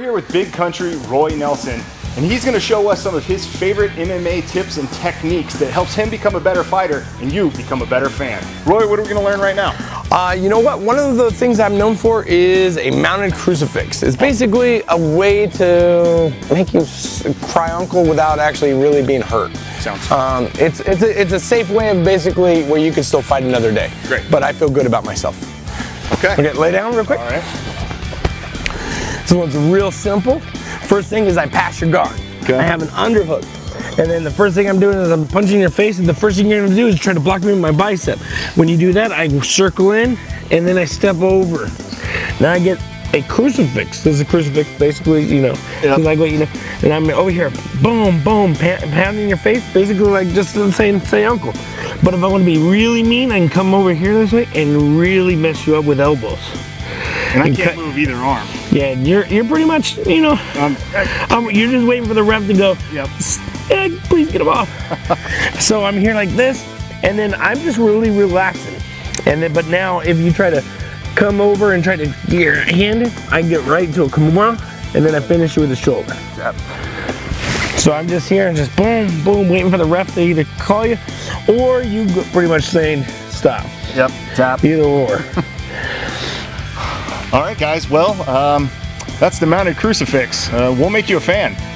here with Big Country Roy Nelson, and he's going to show us some of his favorite MMA tips and techniques that helps him become a better fighter and you become a better fan. Roy, what are we going to learn right now? You know what? One of the things I'm known for is a mounted crucifix. It's basically a way to make you cry uncle without actually really being hurt. Sounds it's a safe way of basically where you can still fight another day. Great. But I feel good about myself. Okay. Okay, lay down real quick. All right. This one's real simple. First thing is I pass your guard. Okay. I have an underhook. And then the first thing I'm doing is I'm punching your face, and the first thing you're gonna do is try to block me with my bicep. When you do that, I circle in, and then I step over. Now I get a crucifix. This is a crucifix, basically, you know. Yep. Like what you know. And I'm over here, boom, boom, pounding your face, basically like just saying, say uncle. But if I want to be really mean, I can come over here this way and really mess you up with elbows. And I can't move either arm. Yeah, you're pretty much, you know, you're just waiting for the ref to go, Yep. Please get him off. So I'm here like this, and then I'm just really relaxing. And then, but now if you try to come over and try to get your hand in, I get right into a kimura, and then I finish you with the shoulder. Yep. So I'm just here and just boom, boom, waiting for the ref to either call you, or you pretty much saying stop. Yep. Tap. Either or. All right, guys. Well, that's the mounted crucifix. We'll make you a fan.